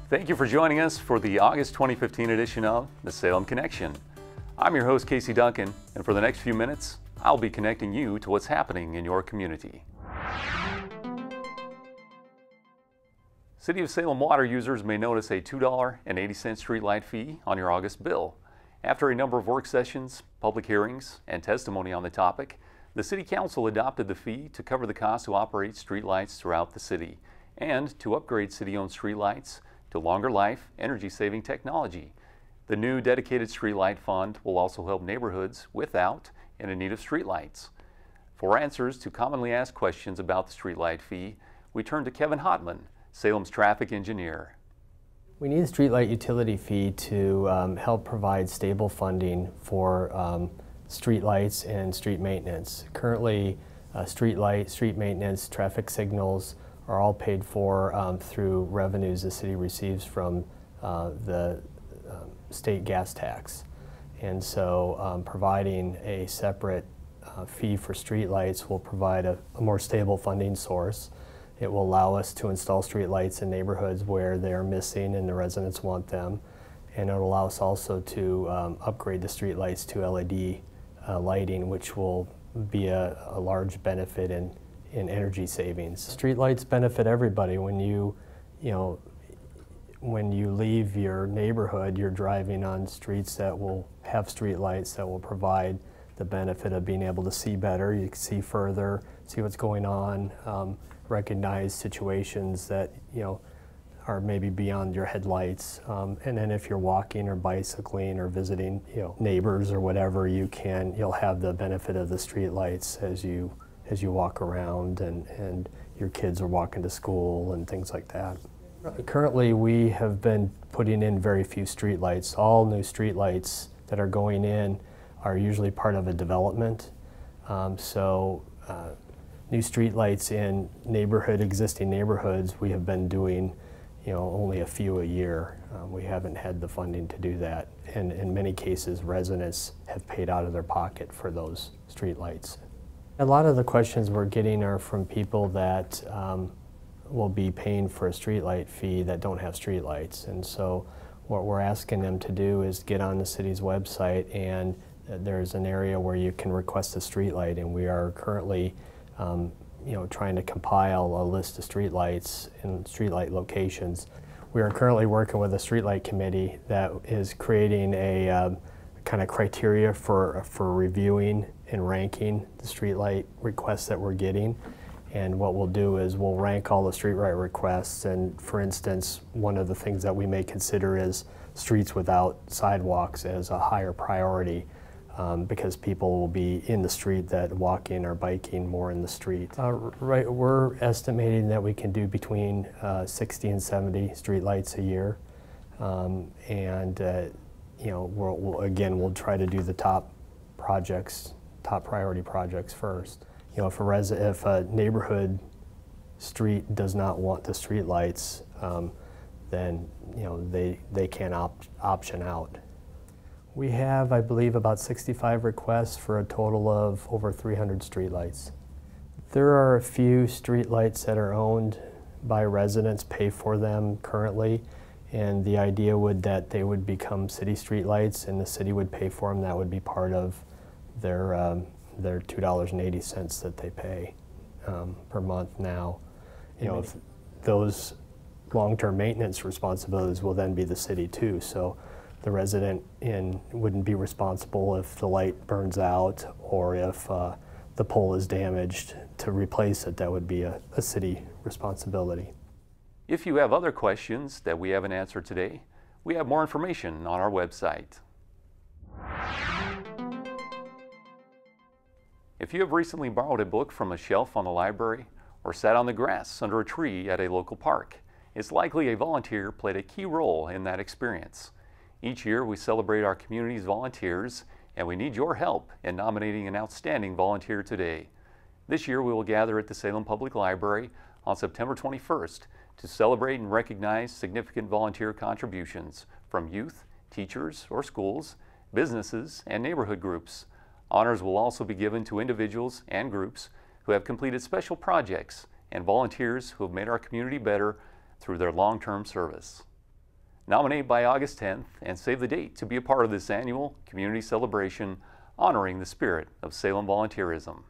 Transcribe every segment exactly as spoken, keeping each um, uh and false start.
Thank you for joining us for the August twenty fifteen edition of the Salem Connection. I'm your host, Casey Duncan, and for the next few minutes, I'll be connecting you to what's happening in your community. City of Salem water users may notice a two dollars and eighty cents streetlight fee on your August bill. After a number of work sessions, public hearings, and testimony on the topic, the City Council adopted the fee to cover the cost to operate streetlights throughout the city and to upgrade city-owned streetlights to longer life, energy-saving technology. The new dedicated streetlight fund will also help neighborhoods without and in need of streetlights. For answers to commonly asked questions about the streetlight fee, we turn to Kevin Hotman, Salem's traffic engineer. We need a streetlight utility fee to um, help provide stable funding for um, streetlights and street maintenance. Currently, uh, streetlight, street maintenance, traffic signals are all paid for um, through revenues the city receives from uh, the um, state gas tax. And so um, providing a separate uh, fee for streetlights will provide a, a more stable funding source. It will allow us to install streetlights in neighborhoods where they are missing and the residents want them. And it will allow us also to um, upgrade the streetlights to L E D uh, lighting, which will be a, a large benefit in in energy savings. Streetlights benefit everybody. When you, you know, when you leave your neighborhood, you're driving on streets that will have streetlights that will provide the benefit of being able to see better. You can see further, see what's going on, um, recognize situations that, you know, are maybe beyond your headlights. Um, and then if you're walking or bicycling or visiting, you know, neighbors or whatever, you can, you'll have the benefit of the streetlights as you as you walk around and, and your kids are walking to school and things like that. Currently, we have been putting in very few streetlights. All new streetlights that are going in are usually part of a development. Um, so uh, new streetlights in neighborhood, existing neighborhoods, we have been doing, you know, only a few a year. Um, we haven't had the funding to do that. And in many cases, residents have paid out of their pocket for those streetlights. A lot of the questions we're getting are from people that um, will be paying for a streetlight fee that don't have streetlights. And so what we're asking them to do is get on the city's website, and there's an area where you can request a streetlight, and we are currently um, you know, trying to compile a list of streetlights and streetlight locations. We are currently working with a streetlight committee that is creating a um, kind of criteria for, for reviewing and ranking the streetlight requests that we're getting. And what we'll do is we'll rank all the streetlight requests, and for instance, one of the things that we may consider is streets without sidewalks as a higher priority um, because people will be in the street that walking or biking more in the street. Uh, right, we're estimating that we can do between uh, sixty and seventy streetlights a year. Um, and uh, you know, we'll, we'll, again, we'll try to do the top projects, top priority projects first. You know, if a, res if a neighborhood street does not want the street lights, um, then, you know, they, they can op option out. We have, I believe, about sixty-five requests for a total of over three hundred streetlights. There are a few streetlights that are owned by residents, pay for them currently. And the idea would that they would become city streetlights, and the city would pay for them. That would be part of their um, their two dollars and eighty cents that they pay um, per month now. You know, if those long-term maintenance responsibilities will then be the city too. So the resident in wouldn't be responsible if the light burns out or if uh, the pole is damaged to replace it. That would be a, a city responsibility. If you have other questions that we haven't answered today, we have more information on our website. If you have recently borrowed a book from a shelf on the library or sat on the grass under a tree at a local park, it's likely a volunteer played a key role in that experience. Each year we celebrate our community's volunteers, and we need your help in nominating an outstanding volunteer today. This year we will gather at the Salem Public Library on September twenty-first to celebrate and recognize significant volunteer contributions from youth, teachers or schools, businesses, and neighborhood groups. Honors will also be given to individuals and groups who have completed special projects and volunteers who have made our community better through their long-term service. Nominate by August tenth and save the date to be a part of this annual community celebration honoring the spirit of Salem volunteerism.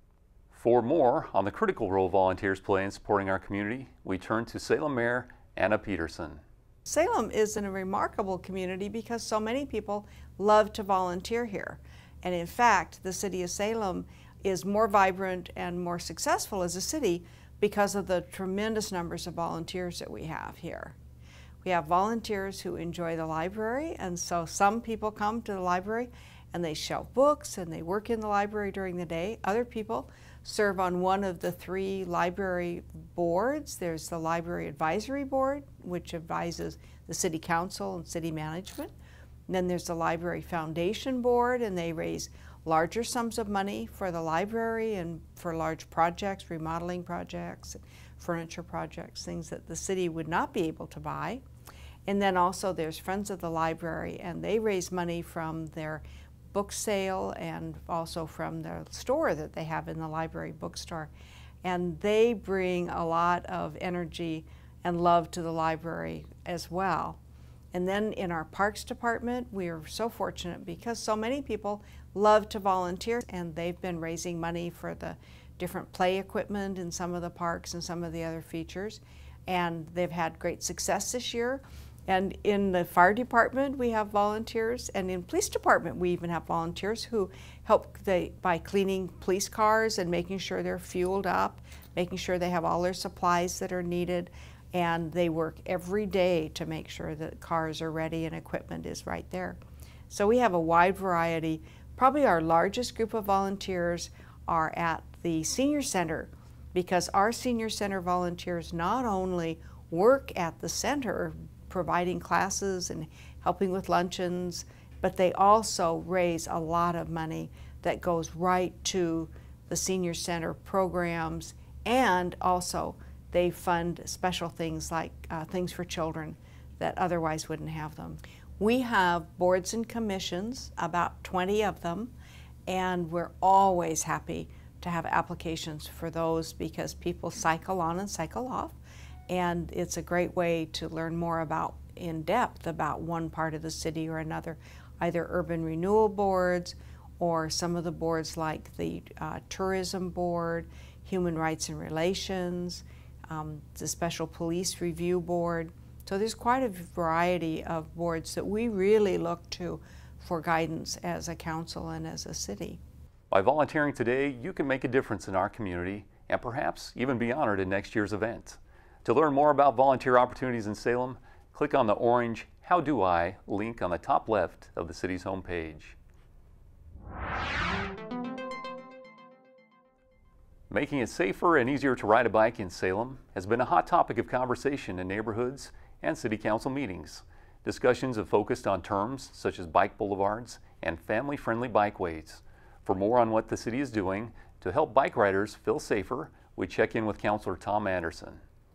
For more on the critical role volunteers play in supporting our community, we turn to Salem Mayor Anna Peterson. Salem is in a remarkable community because so many people love to volunteer here. And in fact, the city of Salem is more vibrant and more successful as a city because of the tremendous numbers of volunteers that we have here. We have volunteers who enjoy the library, and so some people come to the library and they shelve books and they work in the library during the day. Other people serve on one of the three library boards. There's the Library Advisory Board, which advises the City Council and city management. And then there's the Library Foundation Board, and they raise larger sums of money for the library and for large projects, remodeling projects, furniture projects, things that the city would not be able to buy. And then also there's Friends of the Library, and they raise money from their book sale and also from the store that they have in the library bookstore. And they bring a lot of energy and love to the library as well. And then in our Parks Department, we are so fortunate because so many people love to volunteer, and they've been raising money for the different play equipment in some of the parks and some of the other features. And they've had great success this year. And in the fire department, we have volunteers, and in police department, we even have volunteers who help they, by cleaning police cars and making sure they're fueled up, making sure they have all their supplies that are needed, and they work every day to make sure that cars are ready and equipment is right there. So we have a wide variety. Probably our largest group of volunteers are at the senior center, because our senior center volunteers not only work at the center providing classes and helping with luncheons, but they also raise a lot of money that goes right to the senior center programs, and also they fund special things like uh, things for children that otherwise wouldn't have them. We have boards and commissions, about twenty of them, and we're always happy to have applications for those because people cycle on and cycle off. And it's a great way to learn more about, in depth, about one part of the city or another, either urban renewal boards or some of the boards like the uh, tourism board, human rights and relations, um, the special police review board. So there's quite a variety of boards that we really look to for guidance as a council and as a city. By volunteering today, you can make a difference in our community and perhaps even be honored in next year's event. To learn more about volunteer opportunities in Salem, click on the orange How Do I link on the top left of the city's homepage. Making it safer and easier to ride a bike in Salem has been a hot topic of conversation in neighborhoods and city council meetings. Discussions have focused on terms such as bike boulevards and family-friendly bikeways. For more on what the city is doing to help bike riders feel safer, we check in with Councilor Tom Anderson.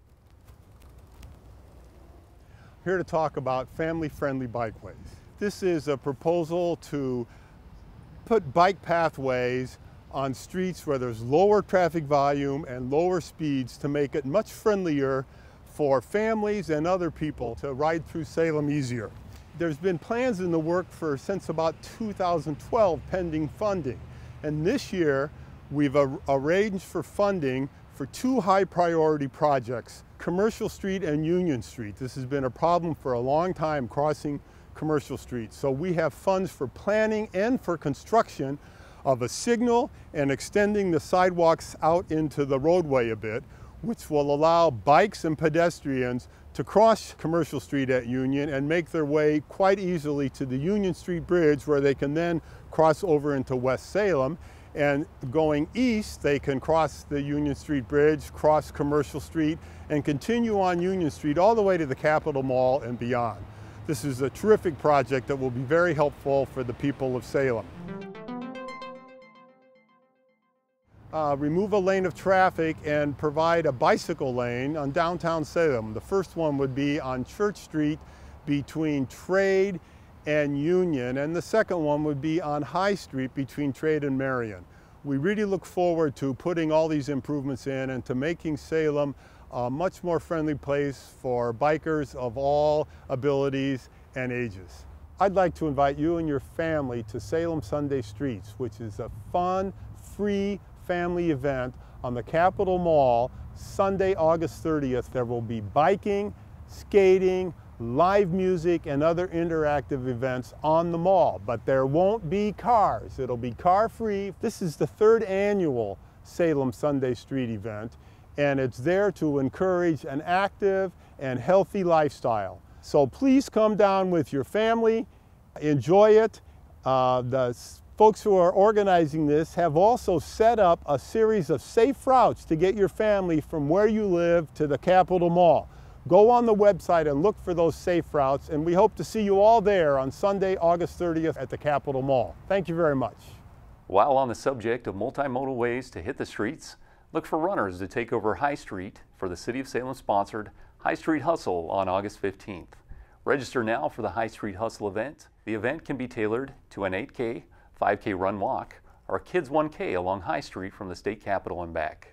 Here to talk about family-friendly bikeways. This is a proposal to put bike pathways on streets where there's lower traffic volume and lower speeds to make it much friendlier for families and other people to ride through Salem easier. There's been plans in the work for since about two thousand twelve pending funding. And this year we've ar arranged for funding for two high priority projects, Commercial Street and Union Street. This has been a problem for a long time, crossing Commercial Street. So we have funds for planning and for construction of a signal and extending the sidewalks out into the roadway a bit, which will allow bikes and pedestrians to cross Commercial Street at Union and make their way quite easily to the Union Street Bridge, where they can then cross over into West Salem. And going east, they can cross the Union Street Bridge, cross Commercial Street, and continue on Union Street all the way to the Capitol Mall and beyond. This is a terrific project that will be very helpful for the people of Salem. Uh, remove a lane of traffic and provide a bicycle lane on downtown Salem. The first one would be on Church Street between Trade and Union, and the second one would be on High Street between Trade and Marion. We really look forward to putting all these improvements in and to making Salem a much more friendly place for bikers of all abilities and ages. I'd like to invite you and your family to Salem Sunday Streets, which is a fun, free family event on the Capitol Mall, Sunday, August thirtieth. There will be biking, skating, live music, and other interactive events on the mall, but there won't be cars. It'll be car-free. This is the third annual Salem Sunday Street event, and it's there to encourage an active and healthy lifestyle. So please come down with your family, enjoy it. Uh, the folks who are organizing this have also set up a series of safe routes to get your family from where you live to the Capitol Mall. Go on the website and look for those safe routes, and we hope to see you all there on Sunday, August thirtieth at the Capitol Mall. Thank you very much. While on the subject of multimodal ways to hit the streets, look for runners to take over High Street for the City of Salem-sponsored High Street Hustle on August fifteenth. Register now for the High Street Hustle event. The event can be tailored to an eight K, five K run walk, or a Kids one K along High Street from the State Capitol and back.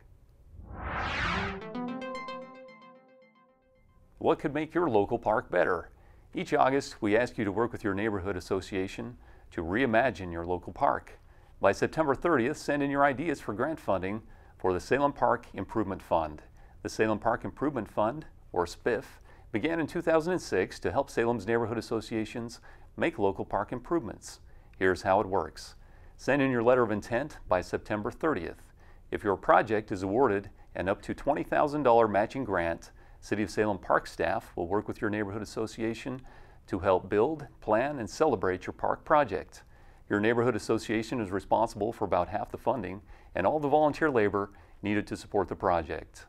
What could make your local park better? Each August, we ask you to work with your neighborhood association to reimagine your local park. By September thirtieth, send in your ideas for grant funding for the Salem Park Improvement Fund. The Salem Park Improvement Fund, or S P I F, began in two thousand six to help Salem's neighborhood associations make local park improvements. Here's how it works. Send in your letter of intent by September thirtieth. If your project is awarded an up to twenty thousand dollar matching grant, City of Salem Park staff will work with your neighborhood association to help build, plan, and celebrate your park project. Your neighborhood association is responsible for about half the funding and all the volunteer labor needed to support the project.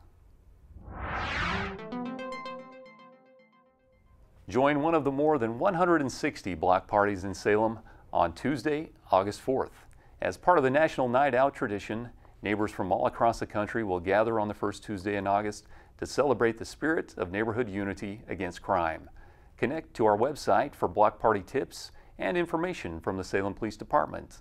Join one of the more than one hundred sixty block parties in Salem on Tuesday, August fourth. As part of the National Night Out tradition, neighbors from all across the country will gather on the first Tuesday in August to celebrate the spirit of neighborhood unity against crime. Connect to our website for block party tips and information from the Salem Police Department.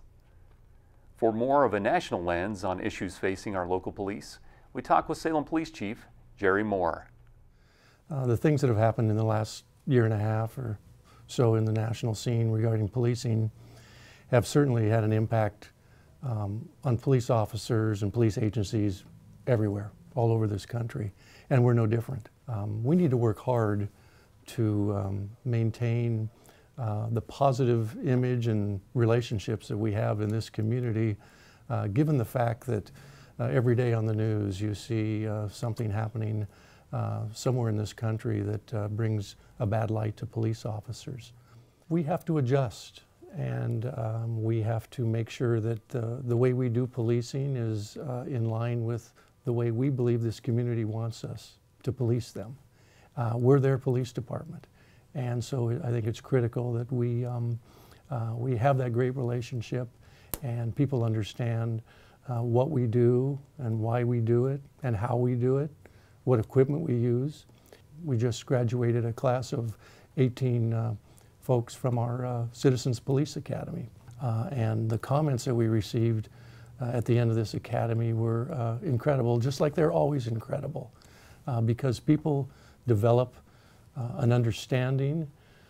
For more of a national lens on issues facing our local police, we talk with Salem Police Chief Jerry Moore. Uh, the things that have happened in the last year and a half or so in the national scene regarding policing have certainly had an impact um, on police officers and police agencies everywhere, all over this country, and we're no different. Um, we need to work hard to um, maintain uh, the positive image and relationships that we have in this community, uh, given the fact that uh, every day on the news you see uh, something happening uh, somewhere in this country that uh, brings a bad light to police officers. We have to adjust, and um, we have to make sure that uh, the way we do policing is uh, in line with the way we believe this community wants us to police them. Uh, we're their police department, and so I think it's critical that we, um, uh, we have that great relationship and people understand uh, what we do and why we do it and how we do it, what equipment we use. We just graduated a class of eighteen uh, folks from our uh, Citizens Police Academy, uh, and the comments that we received uh, at the end of this academy were uh, incredible, just like they're always incredible, uh, because people develop uh, an understanding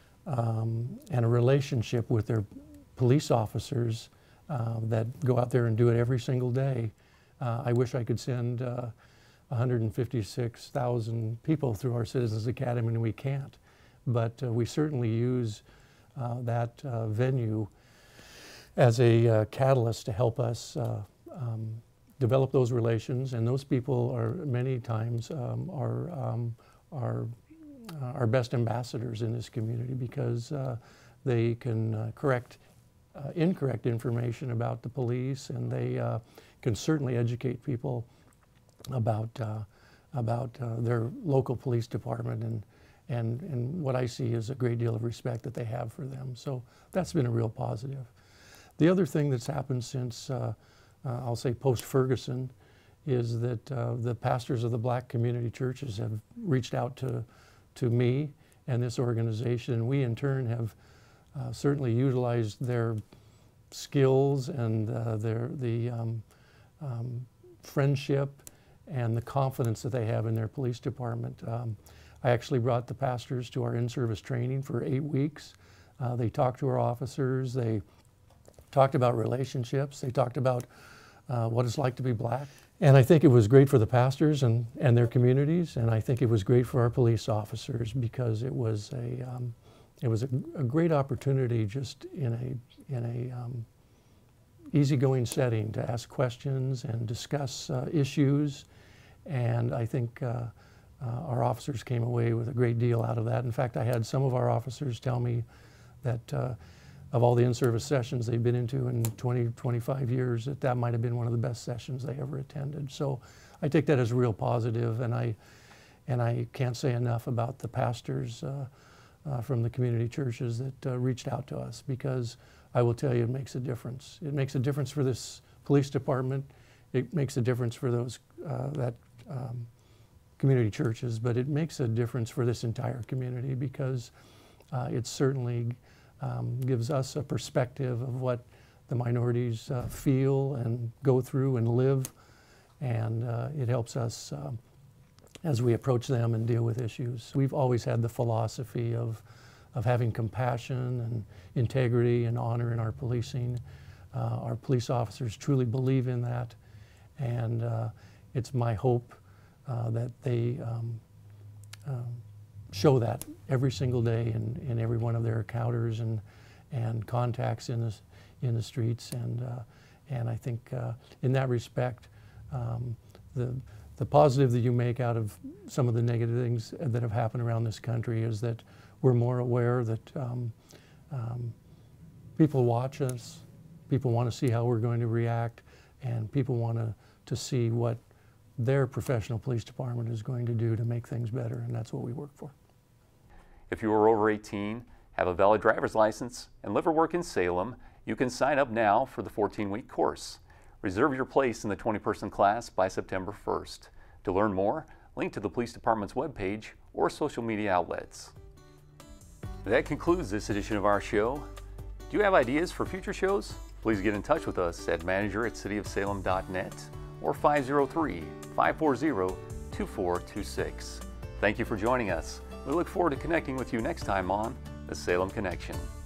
um, and a relationship with their police officers uh, that go out there and do it every single day. Uh, I wish I could send uh, one hundred fifty-six thousand people through our Citizens Academy, and we can't. But uh, we certainly use uh, that uh, venue as a uh, catalyst to help us uh, um, develop those relations, and those people are many times um, are, um, are uh, our best ambassadors in this community, because uh, they can uh, correct uh, incorrect information about the police, and they uh, can certainly educate people about, uh, about uh, their local police department, and And, and what I see is a great deal of respect that they have for them. So that's been a real positive. The other thing that's happened since, uh, uh, I'll say post-Ferguson, is that uh, the pastors of the black community churches have reached out to, to me and this organization, and we in turn have uh, certainly utilized their skills and uh, their, the um, um, friendship and the confidence that they have in their police department. Um, I actually brought the pastors to our in-service training for eight weeks. Uh, they talked to our officers, they talked about relationships, they talked about uh, what it's like to be black. And I think it was great for the pastors and, and their communities, and I think it was great for our police officers because it was a, um, it was a, a great opportunity just in a, in a um, easygoing setting to ask questions and discuss uh, issues. And I think uh, uh, our officers came away with a great deal out of that. In fact, I had some of our officers tell me that uh, of all the in-service sessions they've been into in twenty, twenty-five years, that that might have been one of the best sessions they ever attended. So I take that as a real positive, and I, and I can't say enough about the pastors uh, uh, from the community churches that uh, reached out to us, because I will tell you it makes a difference. It makes a difference for this police department. It makes a difference for those uh, that um, community churches, but it makes a difference for this entire community, because uh, it certainly um, gives us a perspective of what the minorities uh, feel and go through and live, and uh, it helps us uh, as we approach them and deal with issues. We've always had the philosophy of, of having compassion and integrity and honor in our policing. Uh, our police officers truly believe in that, and uh, it's my hope uh, that they um, um, show that every single day in, in every one of their encounters and, and contacts in the, in the streets. And, uh, and I think uh, in that respect, um, the, the positive that you make out of some of the negative things that have happened around this country is that we're more aware that um, um, people watch us, people want to see how we're going to react, and people want to, to see what their professional police department is going to do to make things better, and that's what we work for. If you are over eighteen, have a valid driver's license, and live or work in Salem, you can sign up now for the fourteen-week course. Reserve your place in the twenty-person class by September first. To learn more, link to the police department's webpage or social media outlets. That concludes this edition of our show. Do you have ideas for future shows? Please get in touch with us at manager at city of salem dot net or five oh three, five four zero, two four two six. Thank you for joining us. We look forward to connecting with you next time on The Salem Connection.